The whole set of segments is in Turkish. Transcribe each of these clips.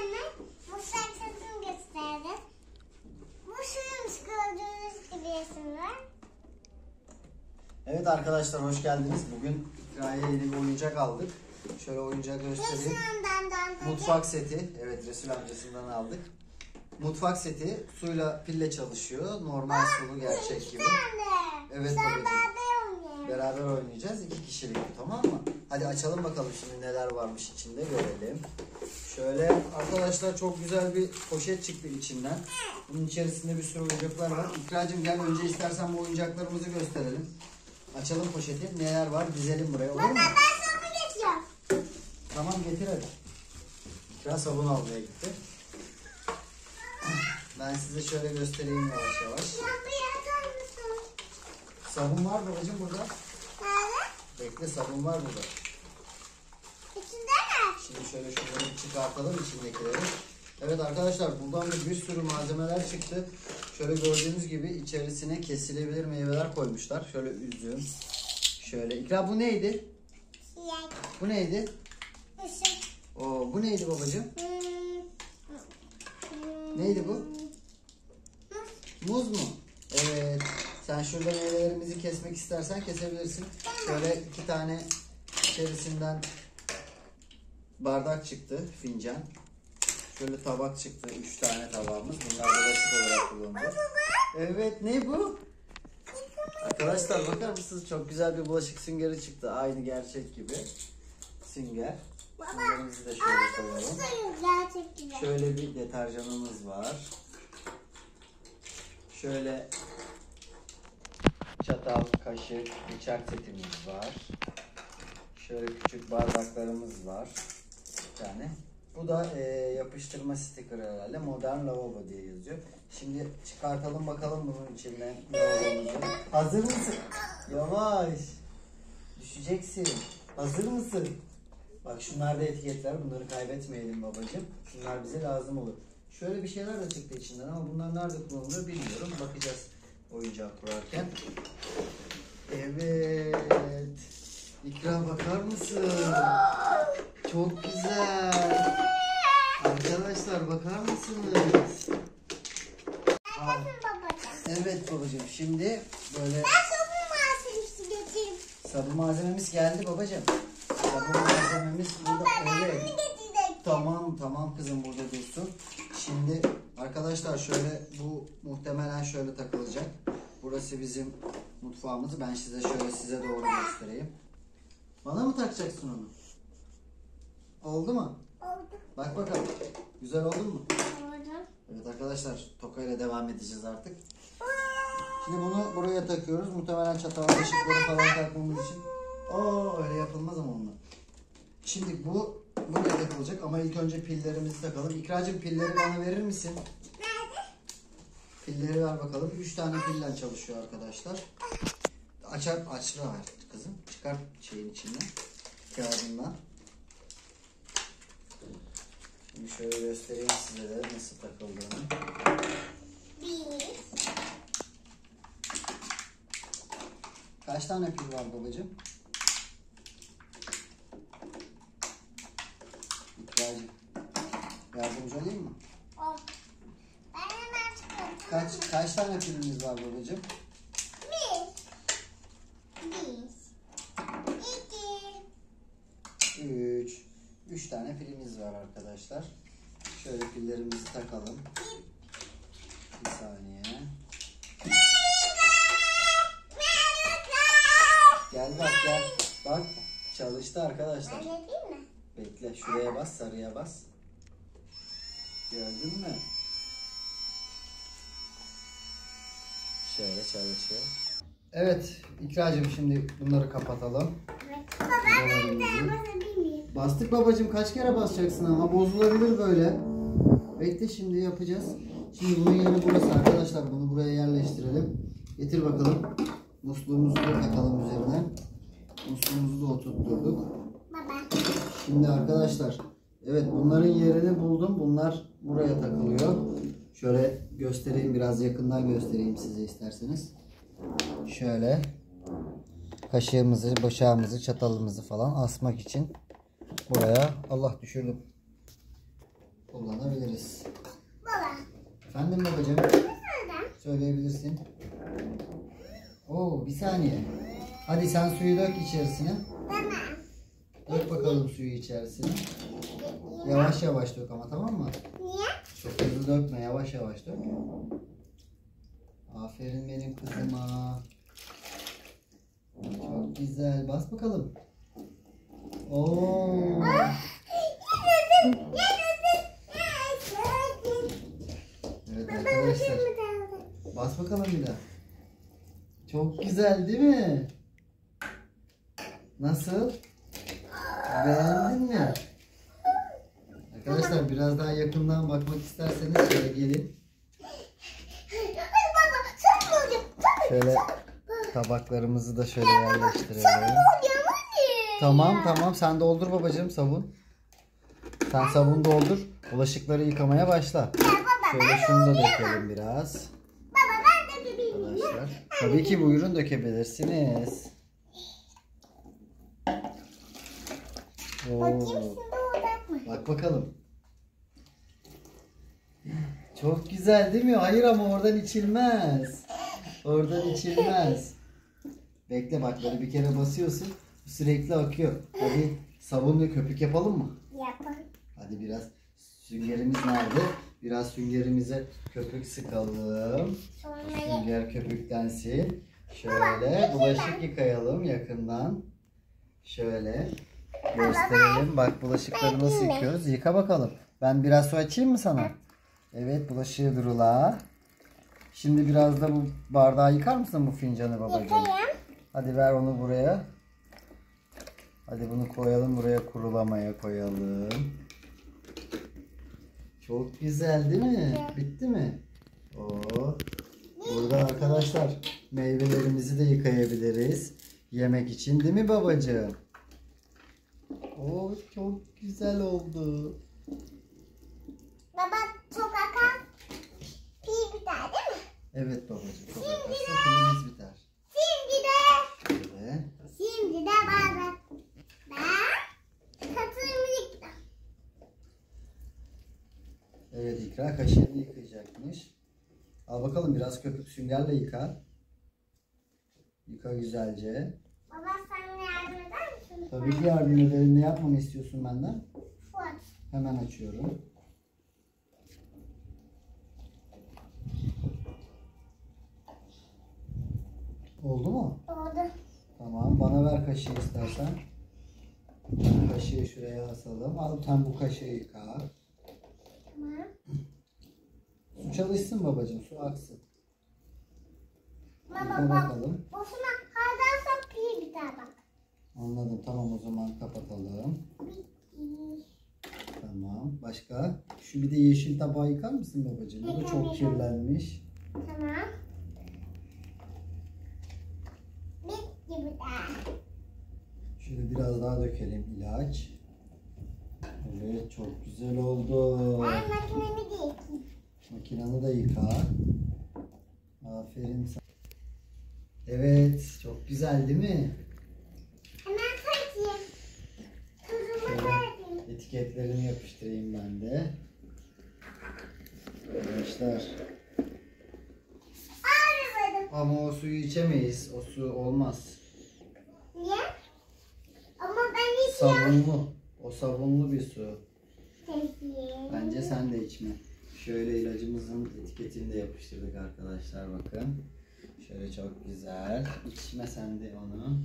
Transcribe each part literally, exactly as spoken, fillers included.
hemen mutfak setini gösterdim. Bu suyumuz gördüğünüz gibi resimler. Evet arkadaşlar, hoş geldiniz. Bugün İkra'ya yeni bir oyuncak aldık. Şöyle oyuncağı göstereyim. Mutfak seti. Evet, Resul amcasından aldık. Mutfak seti suyla, pille çalışıyor. Normal Aa, sulu gerçek gibi. Evet babacığım. Beraber oynayacağız. İki kişilik, tamam mı? Hadi açalım bakalım şimdi neler varmış içinde, görelim. Şöyle arkadaşlar, çok güzel bir poşet çıktı içinden. Bunun içerisinde bir sürü oyuncaklar var. İkracığım gel, önce istersen bu oyuncaklarımızı gösterelim. Açalım poşeti. Neler var dizelim buraya, olur mu? Ben sabun getiriyorum. Tamam, getir hadi. İkra sabun almaya gitti. Ben size şöyle göstereyim yavaş yavaş. Sabun var babacığım burada. Nerede? Bekle, sabun var burada. İçinde mi? Şimdi şöyle şunları bir çıkartalım, içindekileri. Evet arkadaşlar, buradan da bir sürü malzemeler çıktı. Şöyle gördüğünüz gibi içerisine kesilebilir meyveler koymuşlar. Şöyle üzüm. Şöyle. İkra, bu neydi? Siyah. Bu neydi? Işık. Oo, bu neydi babacığım? Hmm. Neydi bu? Muz mu? Evet. Sen şurada meyvelerimizi kesmek istersen kesebilirsin. Şöyle iki tane içerisinden bardak çıktı, fincan. Şöyle tabak çıktı, üç tane tabağımız. Bunlar bulaşık olarak kullanılıyor. Evet, ne bu? Arkadaşlar bakar mısınız? Çok güzel bir bulaşık süngeri çıktı. Aynı gerçek gibi sünger. Süngerimizi de şöyle koyalım. Şöyle bir deterjanımız var. Şöyle çatal, kaşık, bıçak setimiz var. Şöyle küçük bardaklarımız var. Bir tane. Bu da e, yapıştırma stikeri herhalde. Modern lavabo diye yazıyor. Şimdi çıkartalım bakalım bunun içinden lavabomuzu. Hazır mısın? Yavaş. Düşeceksin. Hazır mısın? Bak, şunlar da etiketler. Bunları kaybetmeyelim babacığım. Şunlar bize lazım olur. Şöyle bir şeyler de çıktı içinden ama bunlar nerede kullanılıyor bilmiyorum. Bakacağız oyuncak kurarken. Evet. İkram, bakar mısın? Çok güzel. Arkadaşlar bakar mısınız? Aa, evet babacığım, şimdi böyle... Ben sabun malzemesi getireyim. Sabun malzememiz geldi babacığım. Sabun malzememiz burada. Evet. Tamam tamam kızım, burada dursun. Şimdi arkadaşlar şöyle, bu muhtemelen şöyle takılacak. Burası bizim mutfağımız. Ben size şöyle size doğru göstereyim. Bana mı takacaksın onu? Oldu mu? Oldu. Bak bakalım. Güzel oldu mu? Oldu. Evet arkadaşlar, tokayla devam edeceğiz artık. Şimdi bunu buraya takıyoruz. Muhtemelen çatal, kaşıkları falan takmamız için. Oo, öyle yapılmaz ama onunla. Şimdi bu buraya takılacak ama ilk önce pillerimizi takalım. İkracığım, pilleri bana verir misin? Nerede? Pilleri ver bakalım. üç tane pille çalışıyor arkadaşlar. Açar, açla ver kızım. Çıkart şeyin içinden. Kağıdından. Şimdi şöyle göstereyim size de nasıl takıldığını. Bir. Kaç tane pil var babacığım? İkracığım, yardımcı olayım mı? On. Ben hemen çıkıyorum. Kaç kaç tane pilimiz var babacığım? Bir. Bir. İki. Üç. Üç tane pilimiz var arkadaşlar. Şöyle pillerimizi takalım. Bir saniye. Gel bak, gel. Bak, çalıştı arkadaşlar. Öyle değil mi? Bekle, şuraya bas, sarıya bas. Gördün mü? Şöyle çalışıyor. Evet İkracığım, şimdi bunları kapatalım. Evet. Baba, ben bir tane basabilir miyim? Bastık babacığım, kaç kere basacaksın ama bozulabilir böyle. Bekle, şimdi yapacağız. Şimdi bunun yeri burası arkadaşlar. Bunu buraya yerleştirelim. Getir bakalım. Musluğumuzu da takalım üzerine. Musluğumuzu da oturtturduk. Baba. Şimdi arkadaşlar, evet, bunların yerini buldum. Bunlar buraya takılıyor. Şöyle göstereyim, biraz yakından göstereyim size isterseniz. Şöyle kaşığımızı, bıçağımızı, çatalımızı falan asmak için buraya, Allah düşürdüm. kullanabiliriz. Baba. Efendim babacığım? Nereden? Söyleyebilirsin. Oo, bir saniye. Hadi sen suyu dök içerisine. Tamam. Dök bakalım suyu içerisine. Yavaş yavaş dök ama, tamam mı? Niye? Çok hızlı dökme, yavaş yavaş dök. Aferin benim kızıma. Çok güzel. Bas bakalım. Oo. Evet arkadaşlar. Bas bakalım bir daha. Çok güzel değil mi? Nasıl? Beğendin mi? Arkadaşlar biraz daha yakından bakmak isterseniz şöyle gelin. Hadi baba sen mi olacaksın? Şöyle tabaklarımızı da şöyle Sen yerleştirelim. mi olacaksın? Hadi. Tamam tamam, sen doldur babacığım sabun. Sen sabun doldur. Bulaşıkları yıkamaya başla. Ya baba Şöyle ben şunu da oynayamam. dökelim biraz. Baba ben de bebeğim. Arkadaşlar. Tabii ki buyurun, dökebilirsiniz. Oo. Bakayım şimdi olacak mı? Bak bakalım. Çok güzel değil mi? Hayır ama oradan içilmez. Oradan içilmez. Bekle bak, böyle bir kere basıyorsun. Sürekli akıyor. Hadi sabunla köpük yapalım mı? Yapalım. Hadi biraz süngerimiz nerede? Biraz süngerimize köpük sıkalım. Sonra Sünger köpüklensin. Şöyle bulaşık yıkayalım yakından. Şöyle gösterelim. Bak bulaşıkları nasıl yıkıyoruz. Yıka bakalım. Ben biraz su açayım mı sana? Evet, bulaşığı durula. Şimdi biraz da bu bardağı yıkar mısın, bu fincanı babacığım? yıkayayım. Hadi ver onu buraya. Hadi bunu koyalım buraya, kurulamaya koyalım. Çok güzel değil mi? Bitti mi? Oo. Burada arkadaşlar meyvelerimizi de yıkayabiliriz. Yemek için değil mi babacığım? Oo, çok güzel oldu. Baba çok akan pil biter değil mi? Evet babacığım, çok akarsa pilimiz biter. Şimdi de Şöyle. şimdi de baba ben katırımı yıktım. Evet, İkra kaşığını yıkayacakmış. Al bakalım, biraz köpük süngerle yıka. Yıka güzelce. Baba sen yardım eder misin? Tabii ki yardım ederim. Ne yapmamı istiyorsun benden? Fuat. Hemen açıyorum. Oldu mu? Oldu. Tamam. Bana ver kaşığı istersen. Ben kaşığı şuraya asalım. Al sen bu kaşığı yıka. Tamam. Su çalışsın babacığım. Su aksın. Baba Yıka bak. bakalım. Boşuna harcarsa pil biter bak. Anladım. Tamam, o zaman kapatalım. Bitti. Tamam. Başka? Şu bir de yeşil tabağı yıkar mısın babacığım? Bu da çok Yıkarım. kirlenmiş. Tamam. Bitti biter. Şöyle biraz daha dökelim ilaç. Evet, çok güzel oldu. Ben makinemi de yıkayayım. Makinanı da yıka. Aferin sana. Evet, çok güzel değil mi? Hemen kaçayım. Tuzumu koyayım. Şöyle etiketlerini yapıştırayım ben de. Arkadaşlar. Ağrımadım. Ama o suyu içemeyiz. O su olmaz. Niye? Ama ben içiyorum. Sabunlu. O sabunlu bir su. Peki. Bence sen de içme. Şöyle ilacımızın etiketini de yapıştırdık arkadaşlar, bakın. Şöyle çok güzel. İçme sen de onu.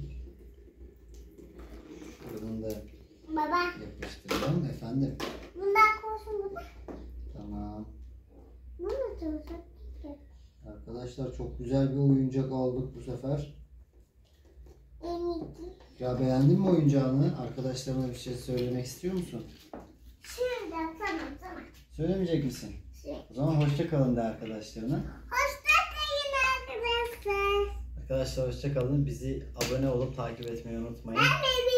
Şuradan da Baba. yapıştıralım efendim. Bundan koysun burada. Tamam. Bu nasıl olacak? Arkadaşlar çok güzel bir oyuncak aldık bu sefer. Emikli. Ya beğendin mi oyuncağını? Arkadaşlarına bir şey söylemek istiyor musun? Şurada tamam tamam. Söylemeyecek misin? Şey. O zaman hoşça kalın de arkadaşlarına. Hoşça kalın arkadaşlar. Arkadaşlar hoşça kalın. Bizi abone olup takip etmeyi unutmayın. Ben de